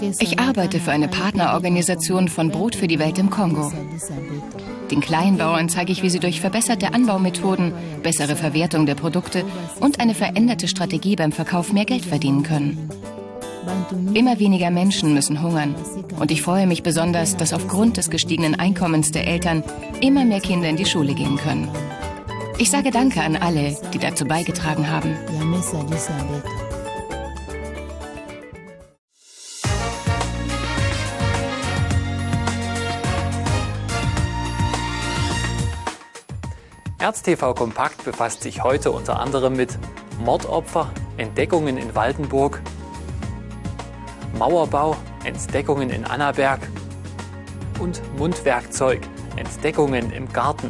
Ich arbeite für eine Partnerorganisation von Brot für die Welt im Kongo. Den Kleinbauern zeige ich, wie sie durch verbesserte Anbaumethoden, bessere Verwertung der Produkte und eine veränderte Strategie beim Verkauf mehr Geld verdienen können. Immer weniger Menschen müssen hungern. Und ich freue mich besonders, dass aufgrund des gestiegenen Einkommens der Eltern immer mehr Kinder in die Schule gehen können. Ich sage Danke an alle, die dazu beigetragen haben. ErzTV Kompakt befasst sich heute unter anderem mit Mordopfer, Entdeckungen in Waldenburg, Mauerbau, Entdeckungen in Annaberg und Mundwerkzeug, Entdeckungen im Garten.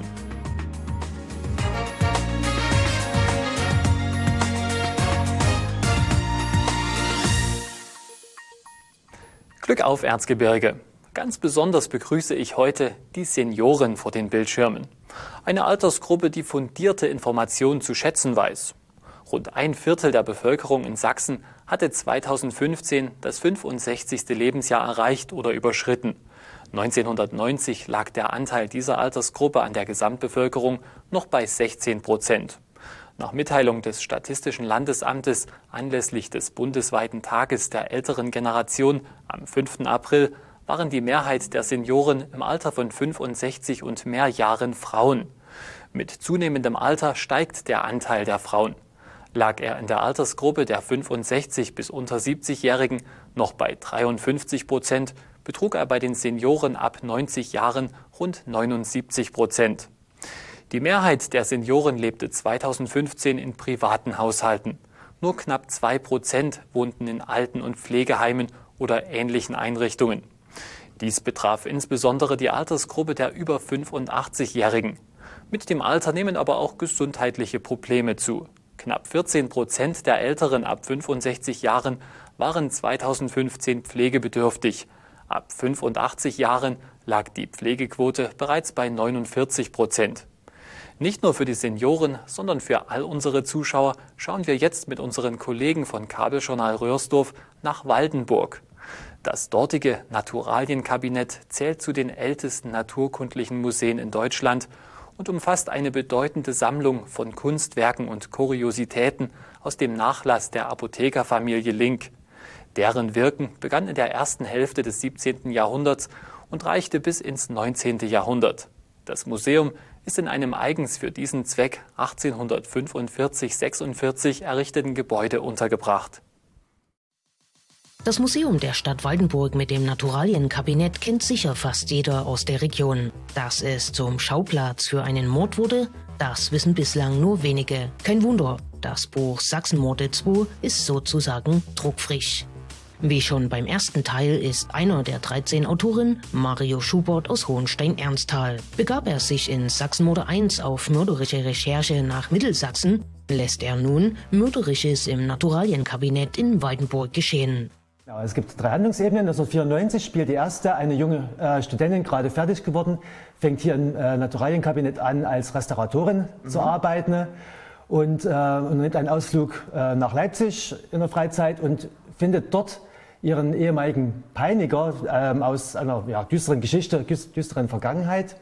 Glück auf, Erzgebirge! Ganz besonders begrüße ich heute die Senioren vor den Bildschirmen. Eine Altersgruppe, die fundierte Informationen zu schätzen weiß. Rund 1/4 der Bevölkerung in Sachsen hatte 2015 das 65. Lebensjahr erreicht oder überschritten. 1990 lag der Anteil dieser Altersgruppe an der Gesamtbevölkerung noch bei 16%. Nach Mitteilung des Statistischen Landesamtes anlässlich des bundesweiten Tages der älteren Generation am 5. April waren die Mehrheit der Senioren im Alter von 65 und mehr Jahren Frauen. Mit zunehmendem Alter steigt der Anteil der Frauen. Lag er in der Altersgruppe der 65 bis unter 70-Jährigen noch bei 53%, betrug er bei den Senioren ab 90 Jahren rund 79%. Die Mehrheit der Senioren lebte 2015 in privaten Haushalten. Nur knapp 2% wohnten in Alten- und Pflegeheimen oder ähnlichen Einrichtungen. Dies betraf insbesondere die Altersgruppe der über 85-Jährigen. Mit dem Alter nehmen aber auch gesundheitliche Probleme zu. Knapp 14% der Älteren ab 65 Jahren waren 2015 pflegebedürftig. Ab 85 Jahren lag die Pflegequote bereits bei 49%. Nicht nur für die Senioren, sondern für all unsere Zuschauer schauen wir jetzt mit unseren Kollegen von Kabeljournal Röhrsdorf nach Waldenburg. Das dortige Naturalienkabinett zählt zu den ältesten naturkundlichen Museen in Deutschland und umfasst eine bedeutende Sammlung von Kunstwerken und Kuriositäten aus dem Nachlass der Apothekerfamilie Link. Deren Wirken begann in der ersten Hälfte des 17. Jahrhunderts und reichte bis ins 19. Jahrhundert. Das Museum ist in einem eigens für diesen Zweck 1845/46 errichteten Gebäude untergebracht. Das Museum der Stadt Waldenburg mit dem Naturalienkabinett kennt sicher fast jeder aus der Region. Dass es zum Schauplatz für einen Mord wurde, das wissen bislang nur wenige. Kein Wunder, das Buch Sachsenmorde 2 ist sozusagen druckfrisch. Wie schon beim ersten Teil ist einer der 13 Autoren, Mario Schubert aus Hohenstein-Ernsthal. Begab er sich in Sachsenmorde 1 auf mörderische Recherche nach Mittelsachsen, lässt er nun Mörderisches im Naturalienkabinett in Waldenburg geschehen. Ja, es gibt 3 Handlungsebenen. 1994 spielt die erste, eine junge Studentin, gerade fertig geworden, fängt hier im Naturalienkabinett an, als Restauratorin zu arbeiten und nimmt einen Ausflug nach Leipzig in der Freizeit und findet dort ihren ehemaligen Peiniger aus einer düsteren Geschichte, düsteren Vergangenheit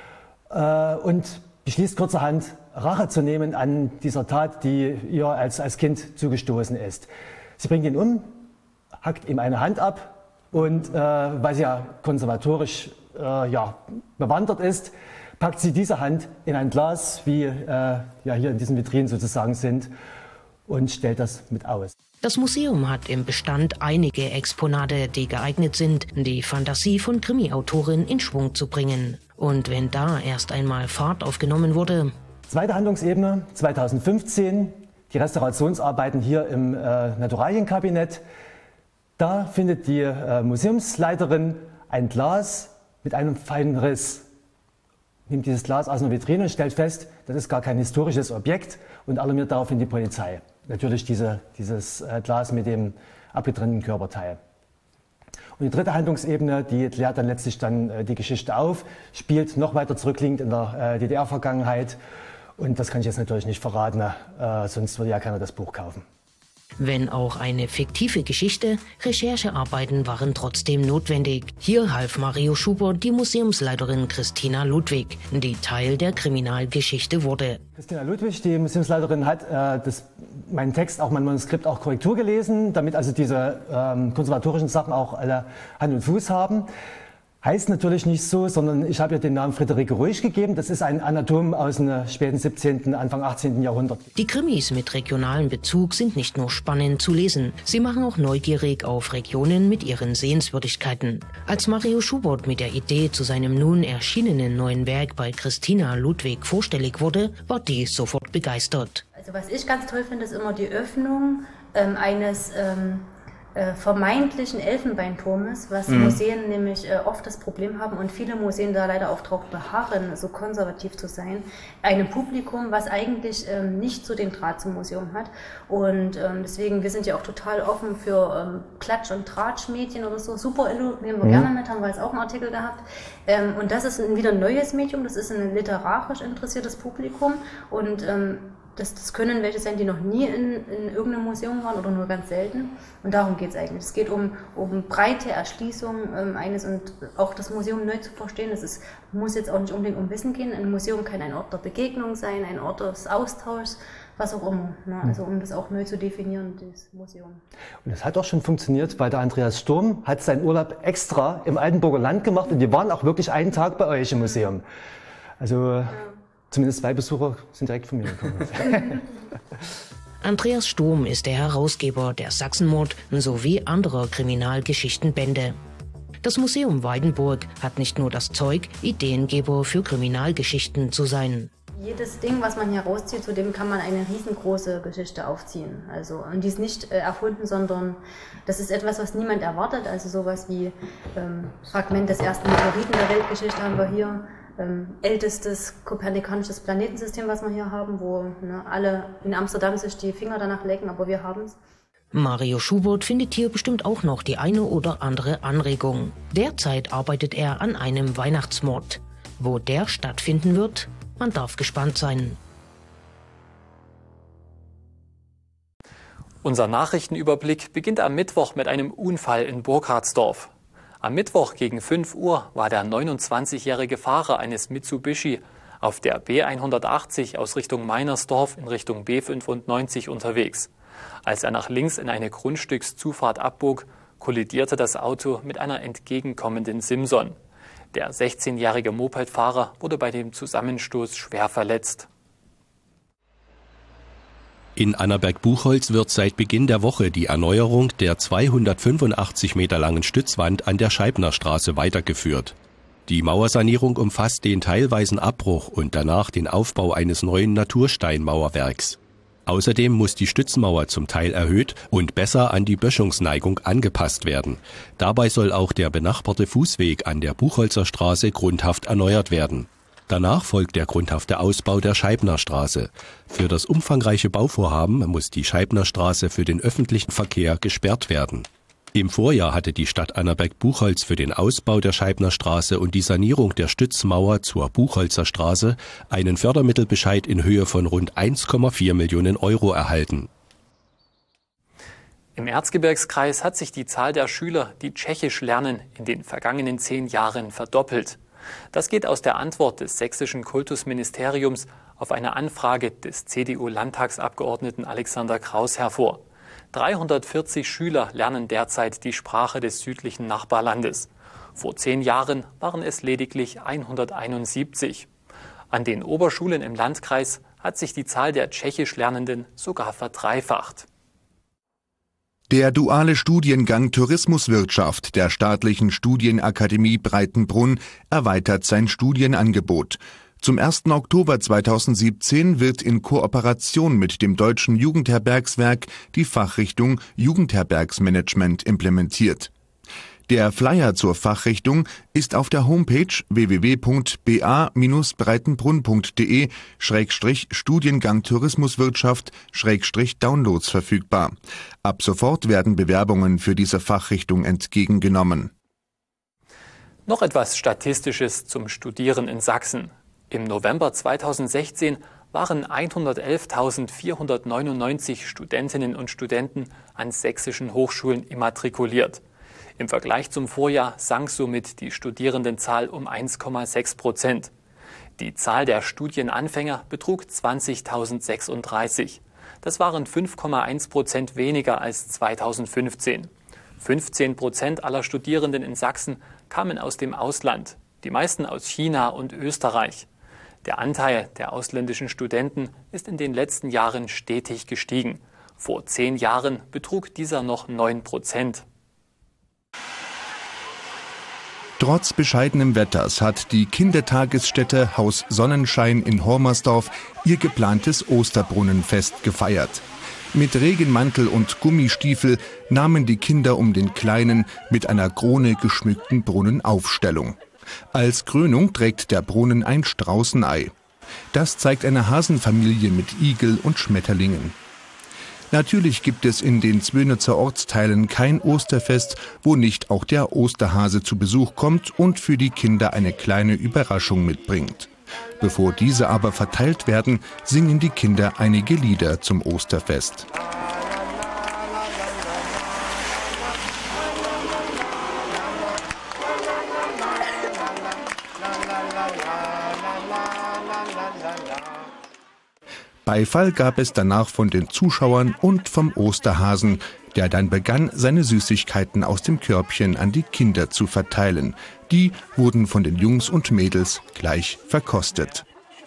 und beschließt kurzerhand Rache zu nehmen an dieser Tat, die ihr als Kind zugestoßen ist. Sie bringt ihn um, hackt ihm eine Hand ab und weil sie ja konservatorisch bewandert ist, packt sie diese Hand in ein Glas, wie hier in diesen Vitrinen sozusagen sind, und stellt das mit aus. Das Museum hat im Bestand einige Exponate, die geeignet sind, die Fantasie von Krimi-Autoren in Schwung zu bringen. Und wenn da erst einmal Fahrt aufgenommen wurde. Zweite Handlungsebene, 2015, die Restaurationsarbeiten hier im Naturalienkabinett. Da findet die Museumsleiterin ein Glas mit einem feinen Riss. Nimmt dieses Glas aus einer Vitrine und stellt fest, das ist gar kein historisches Objekt und alarmiert daraufhin die Polizei. Natürlich dieses Glas mit dem abgetrennten Körperteil. Und die dritte Handlungsebene, die klärt dann letztlich die Geschichte auf, spielt noch weiter zurückliegend in der DDR-Vergangenheit. Und das kann ich jetzt natürlich nicht verraten, sonst würde ja keiner das Buch kaufen. Wenn auch eine fiktive Geschichte, Recherchearbeiten waren trotzdem notwendig. Hier half Mario Schubert die Museumsleiterin Christina Ludwig, die Teil der Kriminalgeschichte wurde. Christina Ludwig, die Museumsleiterin, hat meinen Text, auch mein Manuskript, auch Korrektur gelesen, damit also diese konservatorischen Sachen auch alle Hand und Fuß haben. Heißt natürlich nicht so, sondern ich habe ihr den Namen Friederike Ruhig gegeben. Das ist ein Anatom aus dem späten 17., Anfang 18. Jahrhundert. Die Krimis mit regionalem Bezug sind nicht nur spannend zu lesen, sie machen auch neugierig auf Regionen mit ihren Sehenswürdigkeiten. Als Mario Schubert mit der Idee zu seinem nun erschienenen neuen Werk bei Christina Ludwig vorstellig wurde, war die sofort begeistert. Also was ich ganz toll finde, ist immer die Öffnung eines vermeintlichen Elfenbeinturmes, was Museen nämlich oft das Problem haben und viele Museen da leider auch drauf beharren, so konservativ zu sein, einem Publikum, was eigentlich nicht so den Draht zum Museum hat. Und deswegen, wir sind ja auch total offen für Klatsch- und Tratsch-Medien oder so. Super Illu nehmen wir gerne mit, haben wir jetzt auch einen Artikel gehabt. Und das ist wieder ein neues Medium, das ist ein literarisch interessiertes Publikum und das können welche sein, die noch nie in irgendeinem Museum waren oder nur ganz selten. Und darum geht es eigentlich. Es geht um breite Erschließung eines und auch das Museum neu zu verstehen. Muss jetzt auch nicht unbedingt um Wissen gehen. Ein Museum kann ein Ort der Begegnung sein, ein Ort des Austauschs, was auch immer. Ne? Also um das auch neu zu definieren, das Museum. Und das hat auch schon funktioniert, weil der Andreas Sturm hat seinen Urlaub extra im Altenburger Land gemacht und die waren auch wirklich einen Tag bei euch im Museum. Also zumindest 2 Besucher sind direkt von mir gekommen. Andreas Sturm ist der Herausgeber der Sachsenmord sowie anderer Kriminalgeschichtenbände. Das Museum Weidenburg hat nicht nur das Zeug, Ideengeber für Kriminalgeschichten zu sein. Jedes Ding, was man hier rauszieht, zu dem kann man eine riesengroße Geschichte aufziehen. Also, und die ist nicht erfunden, sondern das ist etwas, was niemand erwartet. Also sowas wie Fragment des ersten Meteoriten der Weltgeschichte haben wir hier. Ältestes kopernikanisches Planetensystem, was wir hier haben, wo alle in Amsterdam sich die Finger danach lecken, aber wir haben es. Mario Schubert findet hier bestimmt auch noch die eine oder andere Anregung. Derzeit arbeitet er an einem Weihnachtsmord. Wo der stattfinden wird, man darf gespannt sein. Unser Nachrichtenüberblick beginnt am Mittwoch mit einem Unfall in Burkhardsdorf. Am Mittwoch gegen 5 Uhr war der 29-jährige Fahrer eines Mitsubishi auf der B180 aus Richtung Meinersdorf in Richtung B95 unterwegs. Als er nach links in eine Grundstückszufahrt abbog, kollidierte das Auto mit einer entgegenkommenden Simson. Der 16-jährige Mopedfahrer wurde bei dem Zusammenstoß schwer verletzt. In Annaberg-Buchholz wird seit Beginn der Woche die Erneuerung der 285 Meter langen Stützwand an der Scheibnerstraße weitergeführt. Die Mauersanierung umfasst den teilweisen Abbruch und danach den Aufbau eines neuen Natursteinmauerwerks. Außerdem muss die Stützmauer zum Teil erhöht und besser an die Böschungsneigung angepasst werden. Dabei soll auch der benachbarte Fußweg an der Buchholzer Straße grundhaft erneuert werden. Danach folgt der grundhafte Ausbau der Scheibnerstraße. Für das umfangreiche Bauvorhaben muss die Scheibnerstraße für den öffentlichen Verkehr gesperrt werden. Im Vorjahr hatte die Stadt Annaberg-Buchholz für den Ausbau der Scheibnerstraße und die Sanierung der Stützmauer zur Buchholzer Straße einen Fördermittelbescheid in Höhe von rund 1,4 Millionen Euro erhalten. Im Erzgebirgskreis hat sich die Zahl der Schüler, die Tschechisch lernen, in den vergangenen 10 Jahren verdoppelt. Das geht aus der Antwort des sächsischen Kultusministeriums auf eine Anfrage des CDU-Landtagsabgeordneten Alexander Kraus hervor. 340 Schüler lernen derzeit die Sprache des südlichen Nachbarlandes. Vor 10 Jahren waren es lediglich 171. An den Oberschulen im Landkreis hat sich die Zahl der Tschechisch Lernenden sogar verdreifacht. Der duale Studiengang Tourismuswirtschaft der Staatlichen Studienakademie Breitenbrunn erweitert sein Studienangebot. Zum 1. Oktober 2017 wird in Kooperation mit dem Deutschen Jugendherbergswerk die Fachrichtung Jugendherbergsmanagement implementiert. Der Flyer zur Fachrichtung ist auf der Homepage www.ba-breitenbrunn.de/Studiengang Tourismuswirtschaft/Downloads verfügbar. Ab sofort werden Bewerbungen für diese Fachrichtung entgegengenommen. Noch etwas Statistisches zum Studieren in Sachsen. Im November 2016 waren 111.499 Studentinnen und Studenten an sächsischen Hochschulen immatrikuliert. Im Vergleich zum Vorjahr sank somit die Studierendenzahl um 1,6%. Die Zahl der Studienanfänger betrug 20.036. Das waren 5,1% weniger als 2015. 15% aller Studierenden in Sachsen kamen aus dem Ausland, die meisten aus China und Österreich. Der Anteil der ausländischen Studenten ist in den letzten Jahren stetig gestiegen. Vor 10 Jahren betrug dieser noch 9%. Trotz bescheidenem Wetters hat die Kindertagesstätte Haus Sonnenschein in Hormersdorf ihr geplantes Osterbrunnenfest gefeiert. Mit Regenmantel und Gummistiefel nahmen die Kinder um den kleinen, mit einer Krone geschmückten Brunnen Aufstellung. Als Krönung trägt der Brunnen ein Straußenei. Das zeigt eine Hasenfamilie mit Igel und Schmetterlingen. Natürlich gibt es in den Zwönitzer Ortsteilen kein Osterfest, wo nicht auch der Osterhase zu Besuch kommt und für die Kinder eine kleine Überraschung mitbringt. Bevor diese aber verteilt werden, singen die Kinder einige Lieder zum Osterfest. Beifall gab es danach von den Zuschauern und vom Osterhasen, der dann begann, seine Süßigkeiten aus dem Körbchen an die Kinder zu verteilen. Die wurden von den Jungs und Mädels gleich verkostet.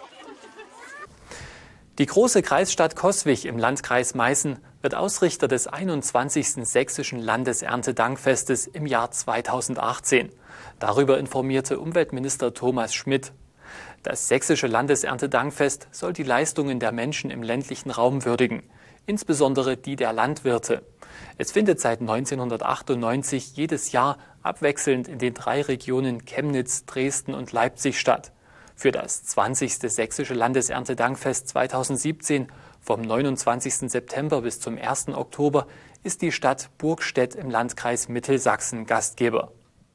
Die große Kreisstadt Coswig im Landkreis Meißen wird Ausrichter des 21. Sächsischen Landeserntedankfestes im Jahr 2018. Darüber informierte Umweltminister Thomas Schmidt. Das Sächsische Landeserntedankfest soll die Leistungen der Menschen im ländlichen Raum würdigen, insbesondere die der Landwirte. Es findet seit 1998 jedes Jahr abwechselnd in den 3 Regionen Chemnitz, Dresden und Leipzig statt. Für das 20. Sächsische Landeserntedankfest 2017 vom 29. September bis zum 1. Oktober ist die Stadt Burgstedt im Landkreis Mittelsachsen Gastgeber.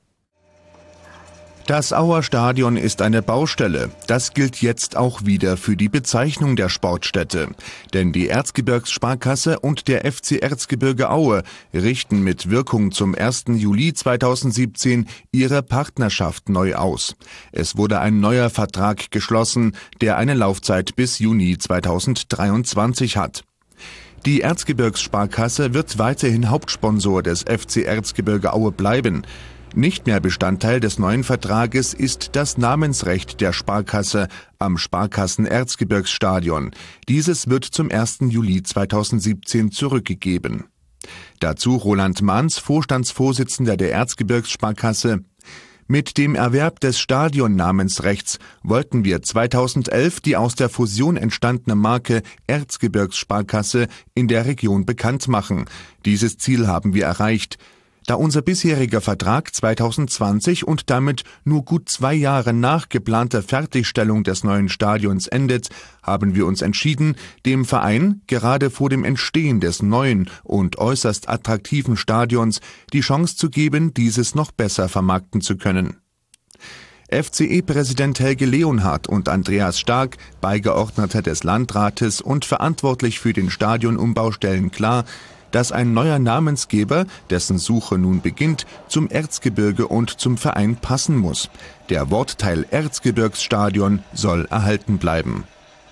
Das Auer-Stadion ist eine Baustelle. Das gilt jetzt auch wieder für die Bezeichnung der Sportstätte. Denn die Erzgebirgssparkasse und der FC Erzgebirge Aue richten mit Wirkung zum 1. Juli 2017 ihre Partnerschaft neu aus. Es wurde ein neuer Vertrag geschlossen, der eine Laufzeit bis Juni 2023 hat. Die Erzgebirgssparkasse wird weiterhin Hauptsponsor des FC Erzgebirge Aue bleiben. Nicht mehr Bestandteil des neuen Vertrages ist das Namensrecht der Sparkasse am Sparkassen-Erzgebirgsstadion. Dieses wird zum 1. Juli 2017 zurückgegeben. Dazu Roland Mahns, Vorstandsvorsitzender der Erzgebirgssparkasse. Mit dem Erwerb des Stadionnamensrechts wollten wir 2011 die aus der Fusion entstandene Marke Erzgebirgssparkasse in der Region bekannt machen. Dieses Ziel haben wir erreicht. Da unser bisheriger Vertrag 2020 und damit nur gut 2 Jahre nach geplanter Fertigstellung des neuen Stadions endet, haben wir uns entschieden, dem Verein gerade vor dem Entstehen des neuen und äußerst attraktiven Stadions die Chance zu geben, dieses noch besser vermarkten zu können. FCE-Präsident Helge Leonhardt und Andreas Stark, Beigeordneter des Landrates und verantwortlich für den Stadionumbau, stellen klar, dass ein neuer Namensgeber, dessen Suche nun beginnt, zum Erzgebirge und zum Verein passen muss. Der Wortteil Erzgebirgsstadion soll erhalten bleiben.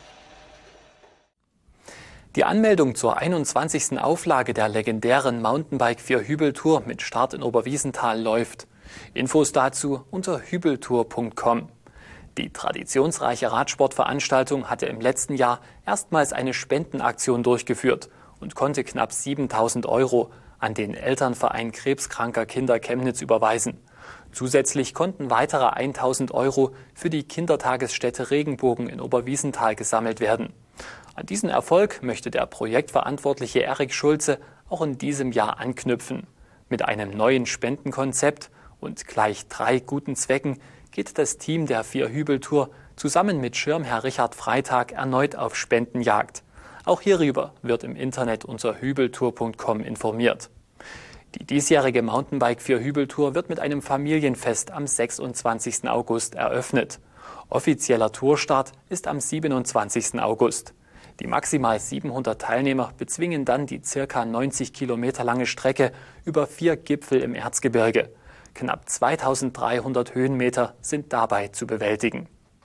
Die Anmeldung zur 21. Auflage der legendären Mountainbike-4-Hübel-Tour mit Start in Oberwiesenthal läuft. Infos dazu unter hübeltour.com. Die traditionsreiche Radsportveranstaltung hatte im letzten Jahr erstmals eine Spendenaktion durchgeführt und konnte knapp 7.000 € an den Elternverein krebskranker Kinder Chemnitz überweisen. Zusätzlich konnten weitere 1.000 € für die Kindertagesstätte Regenbogen in Oberwiesenthal gesammelt werden. An diesen Erfolg möchte der Projektverantwortliche Erik Schulze auch in diesem Jahr anknüpfen. Mit einem neuen Spendenkonzept und gleich 3 guten Zwecken geht das Team der 4-Hübel-Tour zusammen mit Schirmherr Richard Freitag erneut auf Spendenjagd. Auch hierüber wird im Internet unter hübeltour.com informiert. Die diesjährige Mountainbike-4-Hübel-Tour wird mit einem Familienfest am 26. August eröffnet. Offizieller Tourstart ist am 27. August. Die maximal 700 Teilnehmer bezwingen dann die ca. 90 Kilometer lange Strecke über 4 Gipfel im Erzgebirge. Knapp 2300 Höhenmeter sind dabei zu bewältigen.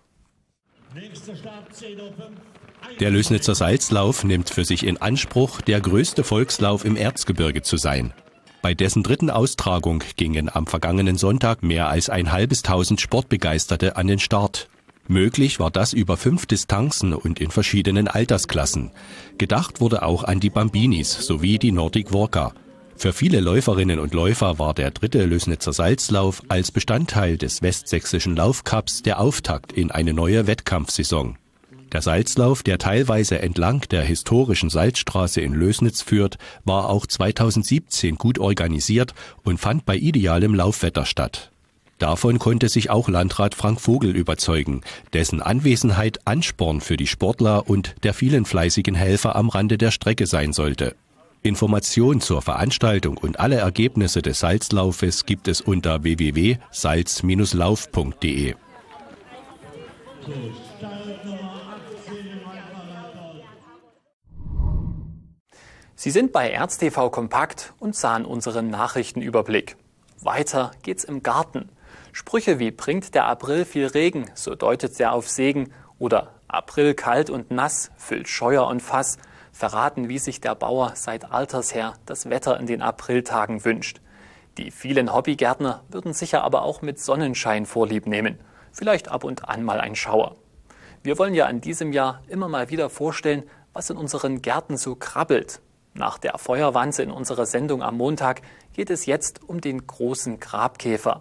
Der Lößnitzer Salzlauf nimmt für sich in Anspruch, der größte Volkslauf im Erzgebirge zu sein. Bei dessen dritten Austragung gingen am vergangenen Sonntag mehr als 1.500 Sportbegeisterte an den Start. Möglich war das über 5 Distanzen und in verschiedenen Altersklassen. Gedacht wurde auch an die Bambinis sowie die Nordic Walker. Für viele Läuferinnen und Läufer war der dritte Lößnitzer Salzlauf als Bestandteil des Westsächsischen Laufcups der Auftakt in eine neue Wettkampfsaison. Der Salzlauf, der teilweise entlang der historischen Salzstraße in Lößnitz führt, war auch 2017 gut organisiert und fand bei idealem Laufwetter statt. Davon konnte sich auch Landrat Frank Vogel überzeugen, dessen Anwesenheit Ansporn für die Sportler und der vielen fleißigen Helfer am Rande der Strecke sein sollte. Informationen zur Veranstaltung und alle Ergebnisse des Salzlaufes gibt es unter www.salz-lauf.de. Sie sind bei ErzTV Kompakt und sahen unseren Nachrichtenüberblick. Weiter geht's im Garten. Sprüche wie bringt der April viel Regen, so deutet der auf Segen, oder April kalt und nass, füllt Scheuer und Fass, verraten, wie sich der Bauer seit alters her das Wetter in den Apriltagen wünscht. Die vielen Hobbygärtner würden sicher aber auch mit Sonnenschein Vorlieb nehmen. Vielleicht ab und an mal ein Schauer. Wir wollen ja in diesem Jahr immer mal wieder vorstellen, was in unseren Gärten so krabbelt. Nach der Feuerwanze in unserer Sendung am Montag geht es jetzt um den großen Grabkäfer.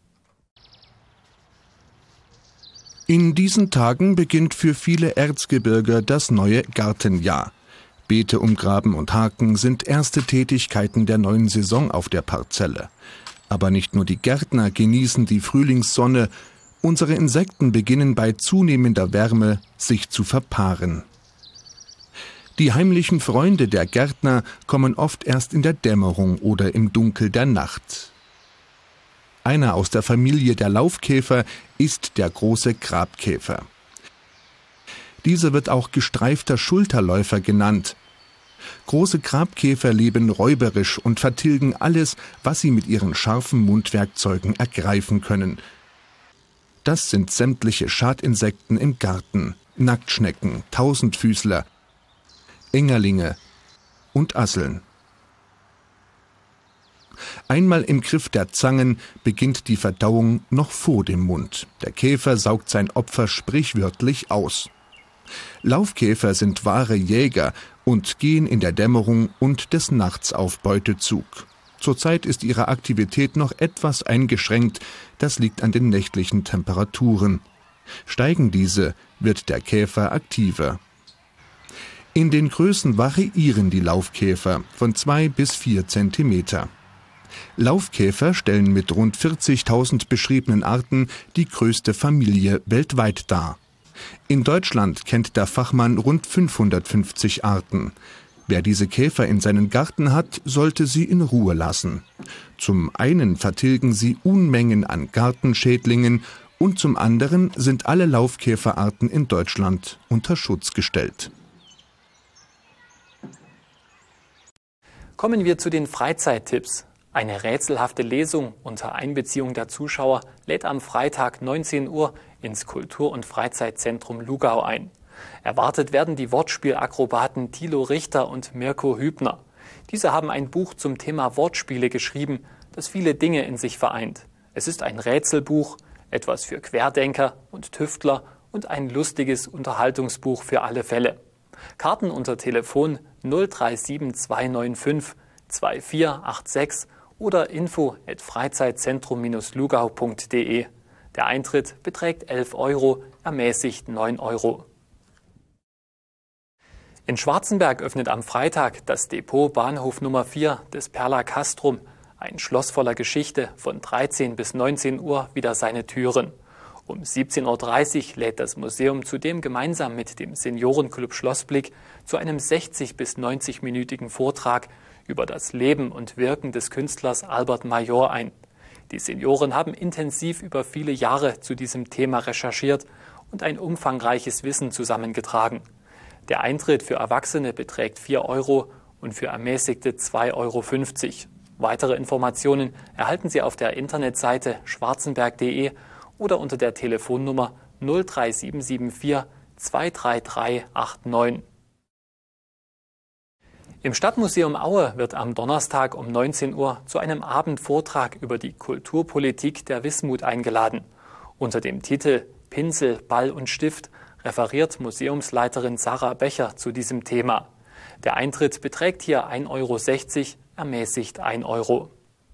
In diesen Tagen beginnt für viele Erzgebirger das neue Gartenjahr. Beete umgraben und haken sind erste Tätigkeiten der neuen Saison auf der Parzelle. Aber nicht nur die Gärtner genießen die Frühlingssonne, unsere Insekten beginnen bei zunehmender Wärme sich zu verpaaren. Die heimlichen Freunde der Gärtner kommen oft erst in der Dämmerung oder im Dunkel der Nacht. Einer aus der Familie der Laufkäfer ist der große Grabkäfer. Dieser wird auch gestreifter Schulterläufer genannt. Große Grabkäfer leben räuberisch und vertilgen alles, was sie mit ihren scharfen Mundwerkzeugen ergreifen können. Das sind sämtliche Schadinsekten im Garten, Nacktschnecken, Tausendfüßler, Engerlinge und Asseln. Einmal im Griff der Zangen beginnt die Verdauung noch vor dem Mund. Der Käfer saugt sein Opfer sprichwörtlich aus. Laufkäfer sind wahre Jäger und gehen in der Dämmerung und des Nachts auf Beutezug. Zurzeit ist ihre Aktivität noch etwas eingeschränkt, das liegt an den nächtlichen Temperaturen. Steigen diese, wird der Käfer aktiver. In den Größen variieren die Laufkäfer von 2 bis 4 Zentimeter. Laufkäfer stellen mit rund 40.000 beschriebenen Arten die größte Familie weltweit dar. In Deutschland kennt der Fachmann rund 550 Arten. Wer diese Käfer in seinen Garten hat, sollte sie in Ruhe lassen. Zum einen vertilgen sie Unmengen an Gartenschädlingen und zum anderen sind alle Laufkäferarten in Deutschland unter Schutz gestellt. Kommen wir zu den Freizeittipps. Eine rätselhafte Lesung unter Einbeziehung der Zuschauer lädt am Freitag 19 Uhr ins Kultur- und Freizeitzentrum Lugau ein. Erwartet werden die Wortspielakrobaten Thilo Richter und Mirko Hübner. Diese haben ein Buch zum Thema Wortspiele geschrieben, das viele Dinge in sich vereint. Es ist ein Rätselbuch, etwas für Querdenker und Tüftler und ein lustiges Unterhaltungsbuch für alle Fälle. Karten unter Telefon 037295 2486 oder info@freizeitzentrum-lugau.de. Der Eintritt beträgt 11 €, ermäßigt 9 €. In Schwarzenberg öffnet am Freitag das Depot Bahnhof Nummer 4 des Perla Castrum, ein Schloss voller Geschichte, von 13 bis 19 Uhr wieder seine Türen. Um 17:30 Uhr lädt das Museum zudem gemeinsam mit dem Seniorenclub Schlossblick zu einem 60- bis 90-minütigen Vortrag über das Leben und Wirken des Künstlers Albert Major ein. Die Senioren haben intensiv über viele Jahre zu diesem Thema recherchiert und ein umfangreiches Wissen zusammengetragen. Der Eintritt für Erwachsene beträgt 4 € und für Ermäßigte 2,50 € Weitere Informationen erhalten Sie auf der Internetseite schwarzenberg.de oder unter der Telefonnummer 03774 233 89. Im Stadtmuseum Aue wird am Donnerstag um 19 Uhr zu einem Abendvortrag über die Kulturpolitik der Wismut eingeladen. Unter dem Titel Pinsel, Ball und Stift referiert Museumsleiterin Sarah Becher zu diesem Thema. Der Eintritt beträgt hier 1,60 €, ermäßigt 1 €.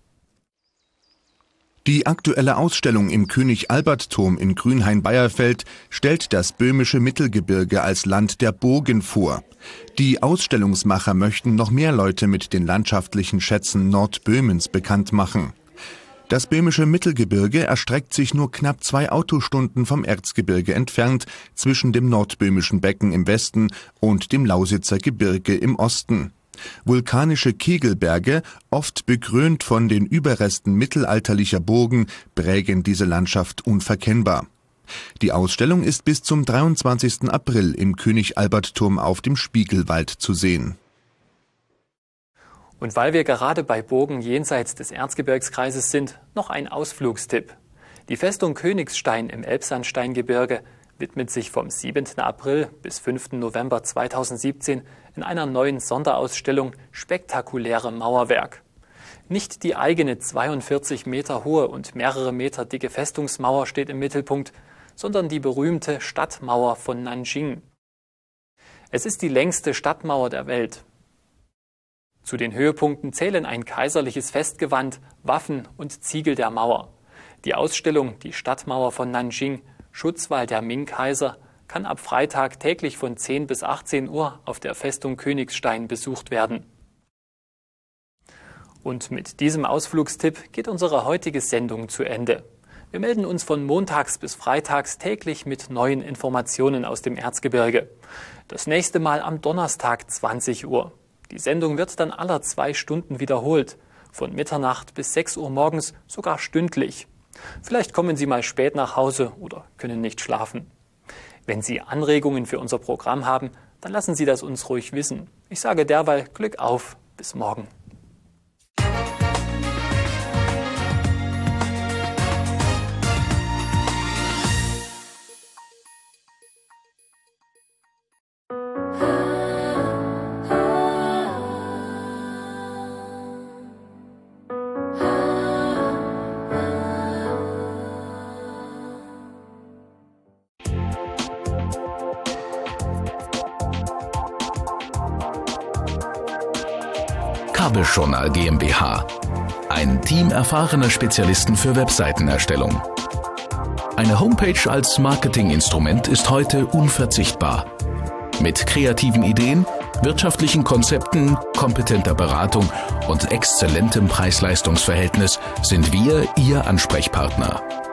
Die aktuelle Ausstellung im König-Albert-Turm in Grünhain-Beierfeld stellt das böhmische Mittelgebirge als Land der Burgen vor. Die Ausstellungsmacher möchten noch mehr Leute mit den landschaftlichen Schätzen Nordböhmens bekannt machen. Das böhmische Mittelgebirge erstreckt sich nur knapp 2 Autostunden vom Erzgebirge entfernt, zwischen dem nordböhmischen Becken im Westen und dem Lausitzer Gebirge im Osten. Vulkanische Kegelberge, oft bekrönt von den Überresten mittelalterlicher Burgen, prägen diese Landschaft unverkennbar. Die Ausstellung ist bis zum 23. April im König-Albert-Turm auf dem Spiegelwald zu sehen. Und weil wir gerade bei Burgen jenseits des Erzgebirgskreises sind, noch ein Ausflugstipp. Die Festung Königstein im Elbsandsteingebirge widmet sich vom 7. April bis 5. November 2017 in einer neuen Sonderausstellung spektakulärem Mauerwerk. Nicht die eigene 42 Meter hohe und mehrere Meter dicke Festungsmauer steht im Mittelpunkt, sondern die berühmte Stadtmauer von Nanjing. Es ist die längste Stadtmauer der Welt. Zu den Höhepunkten zählen ein kaiserliches Festgewand, Waffen und Ziegel der Mauer. Die Ausstellung Die Stadtmauer von Nanjing, Schutzwall der Ming-Kaiser, kann ab Freitag täglich von 10 bis 18 Uhr auf der Festung Königstein besucht werden. Und mit diesem Ausflugstipp geht unsere heutige Sendung zu Ende. Wir melden uns von montags bis freitags täglich mit neuen Informationen aus dem Erzgebirge. Das nächste Mal am Donnerstag 20 Uhr. Die Sendung wird dann alle 2 Stunden wiederholt, von Mitternacht bis 6 Uhr morgens, sogar stündlich. Vielleicht kommen Sie mal spät nach Hause oder können nicht schlafen. Wenn Sie Anregungen für unser Programm haben, dann lassen Sie das uns ruhig wissen. Ich sage derweil Glück auf, bis morgen. Kabeljournal GmbH. Ein Team erfahrener Spezialisten für Webseitenerstellung. Eine Homepage als Marketinginstrument ist heute unverzichtbar. Mit kreativen Ideen, wirtschaftlichen Konzepten, kompetenter Beratung und exzellentem Preis-Leistungs-Verhältnis sind wir Ihr Ansprechpartner.